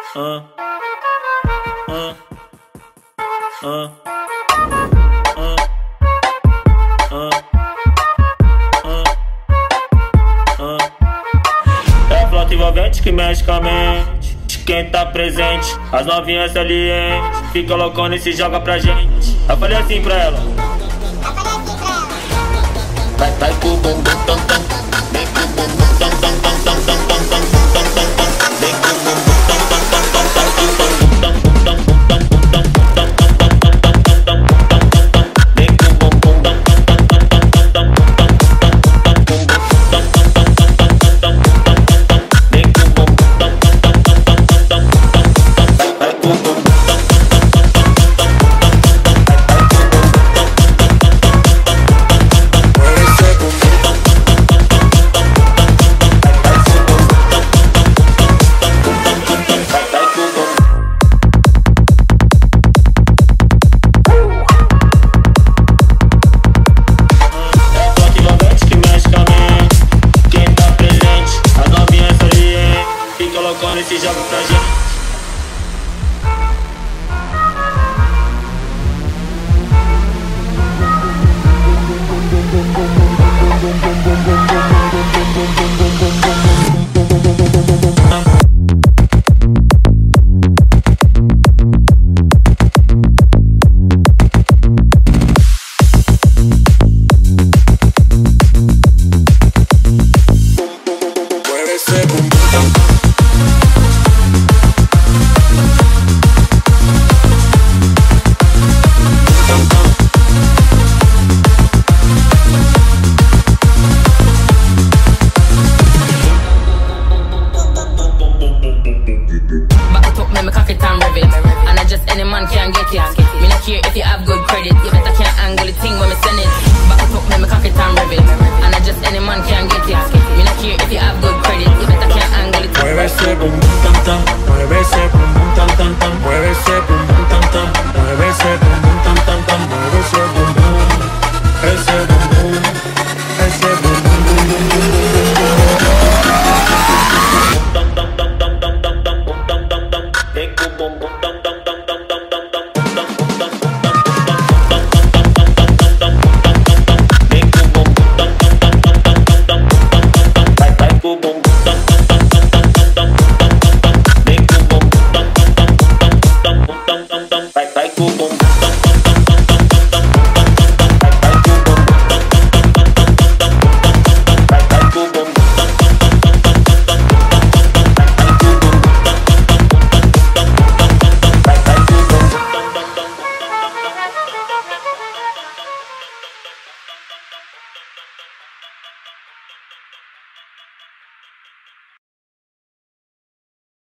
É a flauta envolvente que mexe com a mente de quem tá presente. As novinhas salientes fica loucona e se joga pra gente. Eu falei assim pra ela: vai pro bumbum tam tam, vem pro bumbum tam tam tam tam tam tam tam tam tam tam, vem pro bumbum tam tam tam tam tam tam tam tam tam tam tam tam tam tam, vem pro bumbum tam tam tam tam tam tam tam tam tam, vem pro bumbum tam tam tam tam tam tam, vai pro bumbum. Colocando esse jogo pra gente.